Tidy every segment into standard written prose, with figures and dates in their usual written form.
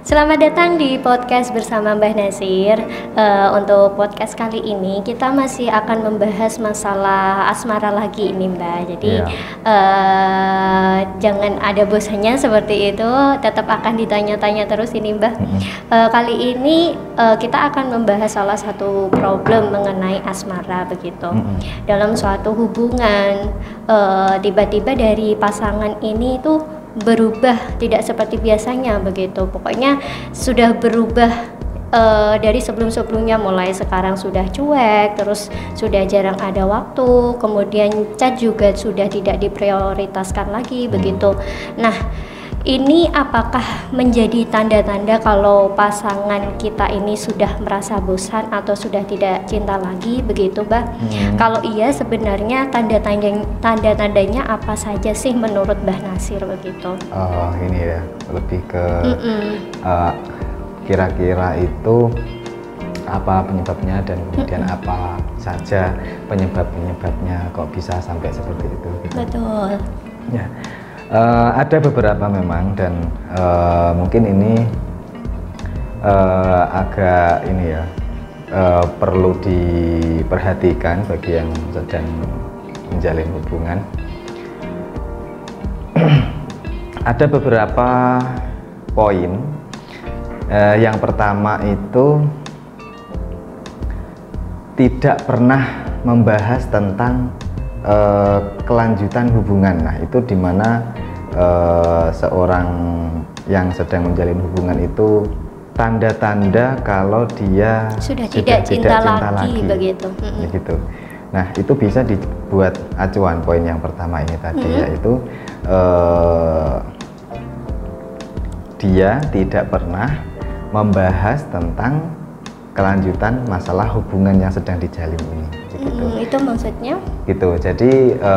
Selamat datang di podcast bersama Mbah Nasir. Untuk podcast kali ini kita masih akan membahas masalah asmara lagi ini, Mbak. Jadi jangan ada bosannya seperti itu, tetap akan ditanya-tanya terus ini, Mbah. Kali ini kita akan membahas salah satu problem mengenai asmara begitu. Dalam suatu hubungan, tiba-tiba dari pasangan ini tuh berubah tidak seperti biasanya begitu. Pokoknya sudah berubah dari sebelum-sebelumnya, mulai sekarang sudah cuek, terus sudah jarang ada waktu, kemudian chat juga sudah tidak diprioritaskan lagi begitu. Nah, ini apakah menjadi tanda-tanda kalau pasangan kita ini sudah merasa bosan atau sudah tidak cinta lagi begitu, Mbak? Kalau iya, sebenarnya tanda-tandanya apa saja sih menurut Mbah Nasir begitu? Oh, ini ya, lebih ke kira-kira itu apa penyebabnya dan kemudian apa saja penyebabnya kok bisa sampai seperti itu gitu. Betul. Ya. Ada beberapa memang, dan mungkin ini agak ini ya, perlu diperhatikan bagi yang sedang menjalin hubungan. Ada beberapa poin. Yang pertama itu tidak pernah membahas tentang kelanjutan hubungan. Nah, itu dimana seorang yang sedang menjalin hubungan itu tanda-tanda kalau dia sudah tidak cinta lagi begitu. Begitu. Nah, itu bisa dibuat acuan poin yang pertama ini tadi, yaitu dia tidak pernah membahas tentang kelanjutan masalah hubungan yang sedang dijalin ini. Gitu. Itu maksudnya? Gitu. Jadi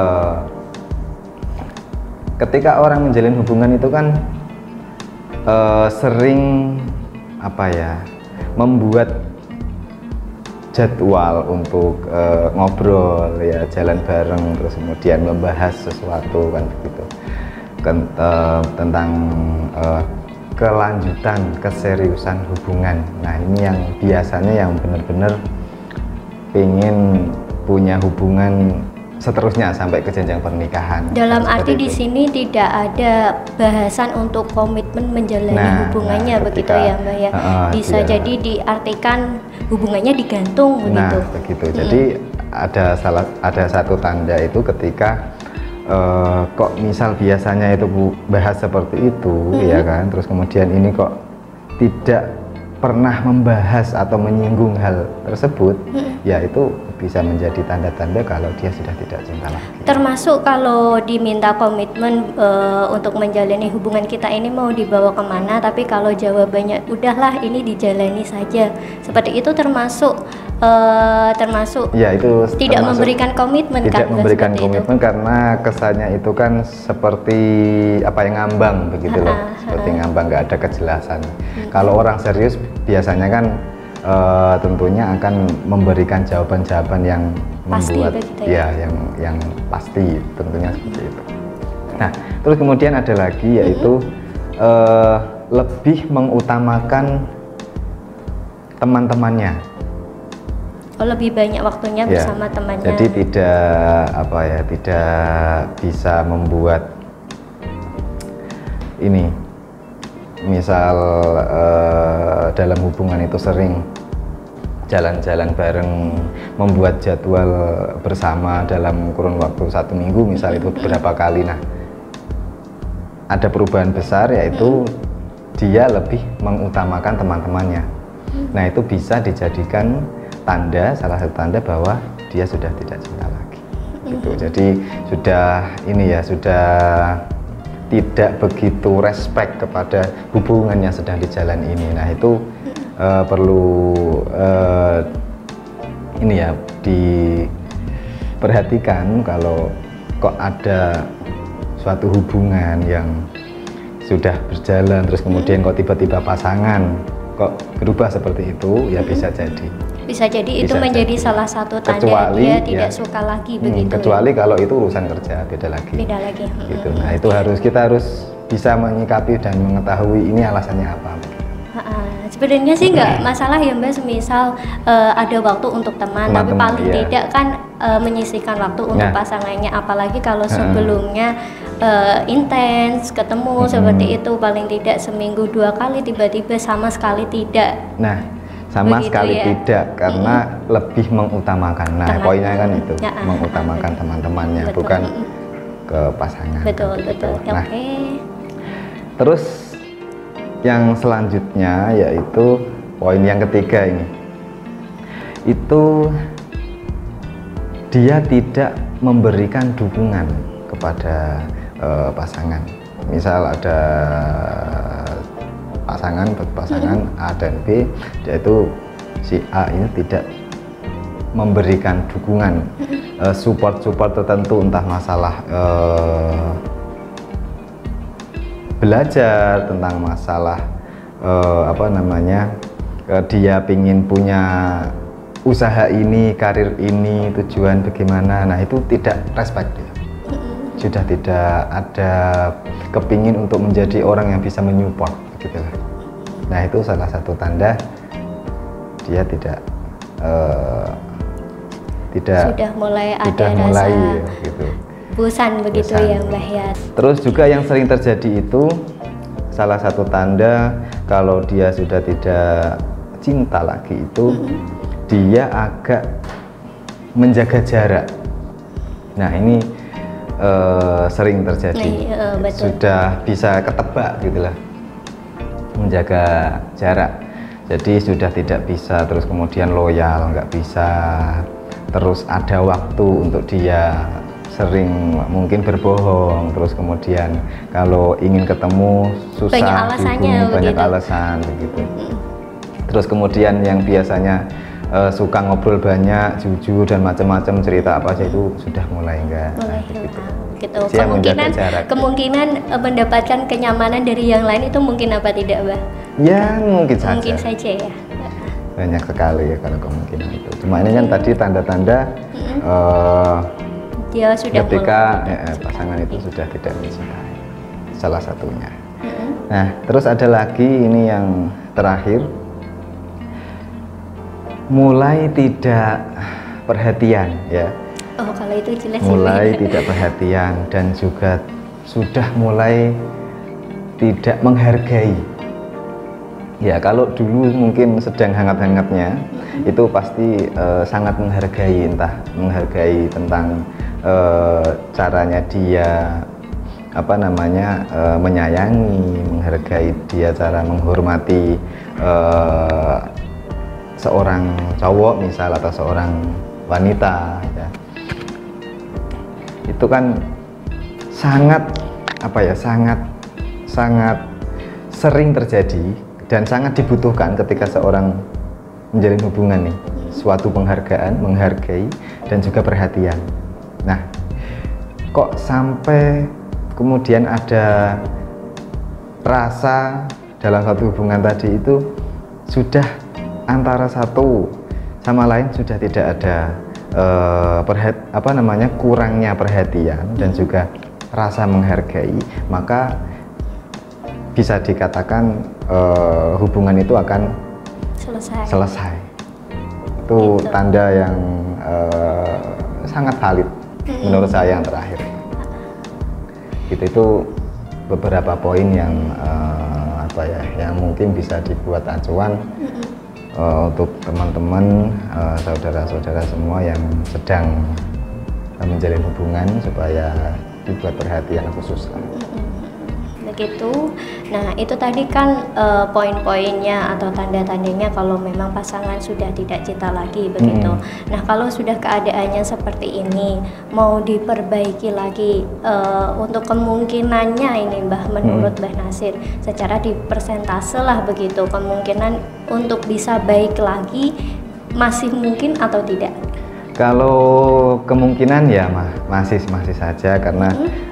ketika orang menjalin hubungan itu kan sering membuat jadwal untuk ngobrol ya, jalan bareng, terus kemudian membahas sesuatu kan begitu tentang kelanjutan keseriusan hubungan. Nah, ini yang biasanya yang benar-benar ingin punya hubungan seterusnya sampai ke jenjang pernikahan. Dalam arti di sini tidak ada bahasan untuk komitmen menjalani hubungannya begitu ya, Mbak ya. Bisa jadi diartikan hubungannya digantung begitu. Nah, begitu. Jadi ada satu tanda itu ketika kok misal biasanya itu bahas seperti itu ya kan, terus kemudian ini kok tidak pernah membahas atau menyinggung hal tersebut, ya itu bisa menjadi tanda-tanda kalau dia sudah tidak cinta lagi. Termasuk kalau diminta komitmen untuk menjalani hubungan kita ini mau dibawa kemana, tapi kalau jawabannya udahlah ini dijalani saja, seperti itu termasuk ya, itu tidak memberikan komitmen, tidak kan, memberikan komitmen itu. Karena kesannya itu kan seperti apa yang ngambang begitu loh, seperti ngambang, nggak ada kejelasan. Kalau orang serius biasanya kan tentunya akan memberikan jawaban-jawaban yang pasti, membuat yang pasti, tentunya seperti itu. Nah, terus kemudian ada lagi yaitu lebih mengutamakan teman-temannya. Lebih banyak waktunya bersama temannya. Jadi tidak bisa membuat ini, misal dalam hubungan itu sering jalan-jalan bareng, membuat jadwal bersama dalam kurun waktu 1 minggu misal, itu beberapa kali. Nah, ada perubahan besar yaitu dia lebih mengutamakan teman-temannya. Nah, itu bisa dijadikan salah satu tanda bahwa dia sudah tidak cinta lagi gitu. Jadi sudah tidak begitu respect kepada hubungan yang sedang dijalan ini. Nah, itu perlu diperhatikan kalau kok ada suatu hubungan yang sudah berjalan terus kemudian kok tiba-tiba pasangan kok berubah seperti itu, ya bisa jadi itu menjadi salah satu tanda dia tidak suka lagi begitu. Kecuali kalau itu urusan kerja, beda lagi gitu. Nah, itu kita harus bisa menyikapi dan mengetahui ini alasannya apa. Sebenarnya sih nggak masalah ya Mbak, semisal ada waktu untuk teman, tapi paling iya. tidak kan menyisihkan waktu untuk pasangannya, apalagi kalau sebelumnya intens ketemu seperti itu, paling tidak seminggu 2 kali, tiba-tiba sama sekali tidak. Nah, sama begitu sekali ya? tidak, karena lebih mengutamakan. Nah, Teman. poinnya kan itu, Ya, mengutamakan teman-temannya, betul. bukan ke pasangan. Betul, gitu. betul. Nah, Oke. terus yang selanjutnya yaitu poin yang ketiga ini, itu dia tidak memberikan dukungan kepada pasangan. Misal ada pasangan A dan B, yaitu si A ini tidak memberikan dukungan, support tertentu, entah masalah belajar, tentang masalah apa namanya, dia pingin punya usaha ini, karir ini, tujuan bagaimana. Nah, itu tidak respect dia. Sudah tidak ada kepingin untuk menjadi orang yang bisa menyupport gitu. Nah, itu salah satu tanda dia tidak sudah mulai ada rasa gitu, bosan begitu ya Mbak ya. Terus juga yang sering terjadi itu, salah satu tanda kalau dia sudah tidak cinta lagi itu dia agak menjaga jarak. Nah, ini sering terjadi. Betul. Sudah bisa ketebak gitulah, menjaga jarak. Jadi sudah tidak bisa terus kemudian loyal, nggak bisa terus ada waktu untuk dia, sering mungkin berbohong, terus kemudian kalau ingin ketemu susah, banyak alasannya, banyak alasan begitu. Terus kemudian yang biasanya suka ngobrol banyak, jujur dan macam-macam cerita apa aja, itu sudah mulai enggak. Gitu. Dia Kemungkinan mendapatkan kenyamanan dari yang lain itu mungkin apa tidak, Mbak? Ya, mungkin saja. Mungkin saja ya. Banyak sekali ya kalau kemungkinan itu. Cuma ini kan tadi tanda-tanda dia sudah ketika pasangan itu sudah tidak mencintai, salah satunya. Nah, terus ada lagi ini yang terakhir, mulai tidak perhatian ya. Oh, kalau itu jelas. Mulai tidak perhatian dan juga sudah mulai tidak menghargai. Ya, kalau dulu mungkin sedang hangat-hangatnya, itu pasti sangat menghargai, entah menghargai tentang caranya dia apa namanya menyayangi, menghargai dia cara menghormati seorang cowok misal atau seorang wanita ya. Itu kan sangat apa ya, sangat sering terjadi dan sangat dibutuhkan ketika seorang menjalin hubungan nih, suatu penghargaan, menghargai dan juga perhatian. Nah, kok sampai kemudian ada rasa dalam satu hubungan tadi itu sudah antara satu sama lain sudah tidak ada kurangnya perhatian dan juga rasa menghargai, maka bisa dikatakan hubungan itu akan selesai. Itu tanda yang sangat valid menurut saya yang terakhir. Itu beberapa poin yang yang mungkin bisa dibuat acuan untuk teman-teman, saudara-saudara semua yang sedang menjalin hubungan, supaya dibuat perhatian khusus. Begitu. Nah, itu tadi kan poin-poinnya atau tanda-tandanya kalau memang pasangan sudah tidak cinta lagi begitu. Nah, kalau sudah keadaannya seperti ini, mau diperbaiki lagi untuk kemungkinannya ini Mbah, menurut Mbah Nasir, secara di persentase lah begitu, kemungkinan untuk bisa baik lagi masih mungkin atau tidak? Kalau kemungkinan ya masih saja, karena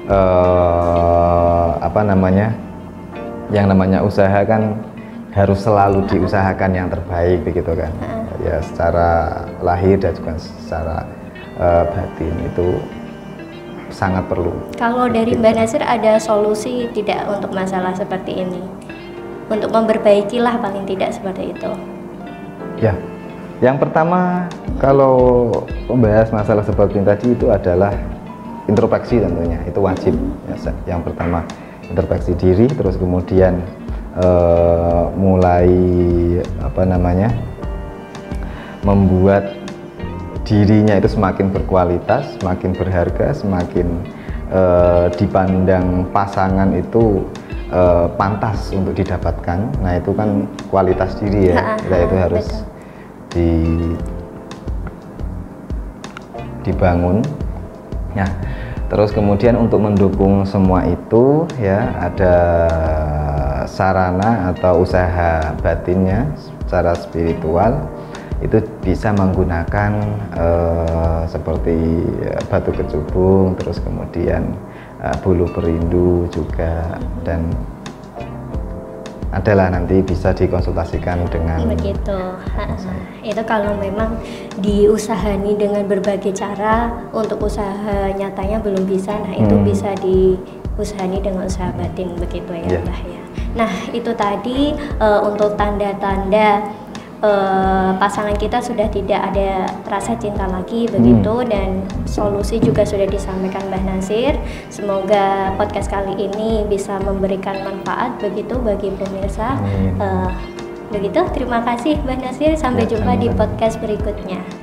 yang namanya usaha kan harus selalu diusahakan yang terbaik begitu kan. Ya, secara lahir dan juga secara batin itu sangat perlu. Kalau dari Mbak Nasir ada solusi tidak untuk masalah seperti ini? untuk memperbaikilah paling tidak seperti itu. Ya, yang pertama kalau membahas masalah seperti tadi itu adalah introspeksi tentunya, itu wajib. Yang pertama introspeksi diri, terus kemudian mulai membuat dirinya itu semakin berkualitas, semakin berharga, semakin dipandang pasangan itu pantas untuk didapatkan. Nah itu kan kualitas diri ya, kita itu harus dibangun. Nah terus kemudian untuk mendukung semua itu ya ada sarana atau usaha batinnya secara spiritual, itu bisa menggunakan seperti batu kecubung, terus kemudian bulu perindu juga, dan adalah nanti bisa dikonsultasikan dengan begitu. Itu kalau memang diusahani dengan berbagai cara, untuk usaha nyatanya belum bisa, nah itu bisa diusahani dengan usaha batin begitu ya Mbah ya. Nah itu tadi untuk tanda-tanda pasangan kita sudah tidak ada rasa cinta lagi begitu, dan solusi juga sudah disampaikan Mbah Nasir. Semoga podcast kali ini bisa memberikan manfaat begitu bagi pemirsa. Begitu, terima kasih Mbah Nasir, sampai jumpa di podcast berikutnya.